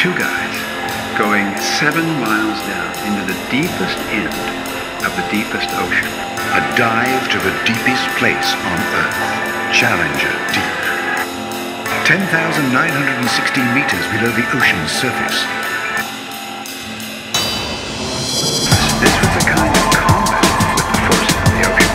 two guys going 7 miles down into the deepest end of the deepest ocean. A dive to the deepest place on Earth, Challenger Deep. 10,960 meters below the ocean's surface. This was a kind of combat with the forces of the ocean.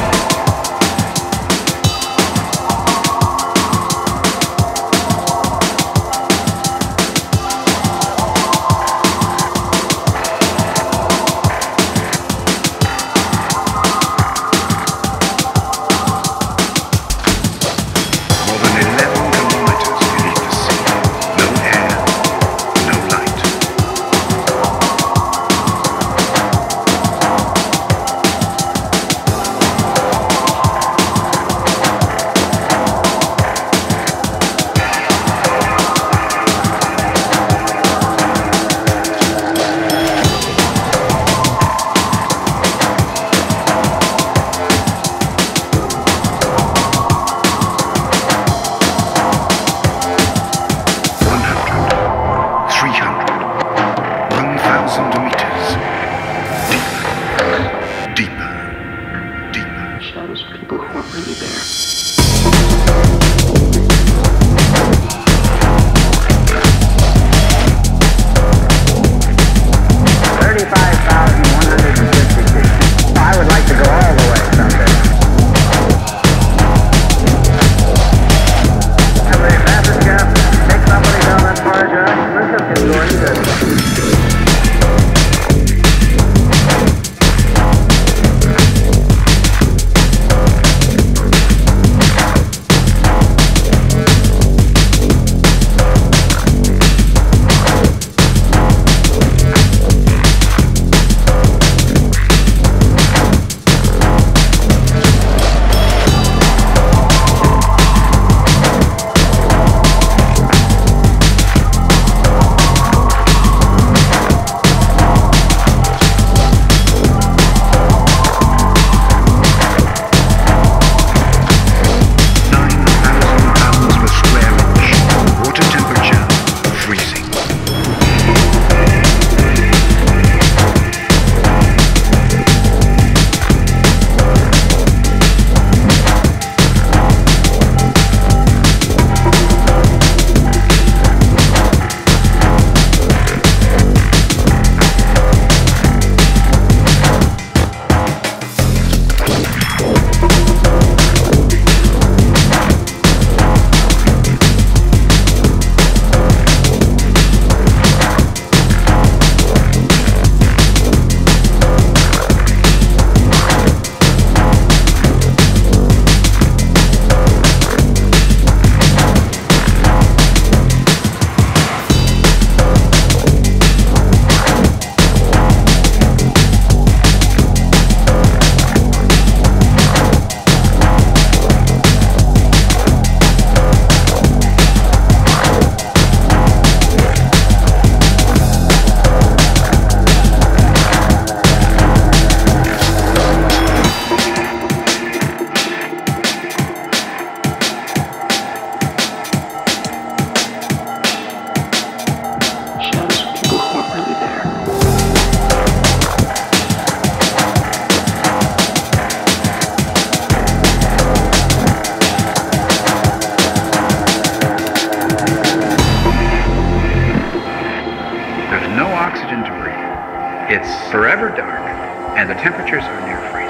More than 11 kilometers beneath the sea. No air, no light. Shadows of people who weren't really there. 35,150 feet. I would like to go all the way someday. Have a passage gap. Take somebody down that far, Josh. We're just enjoying this. There's no oxygen to breathe. It's forever dark, and the temperatures are near freezing.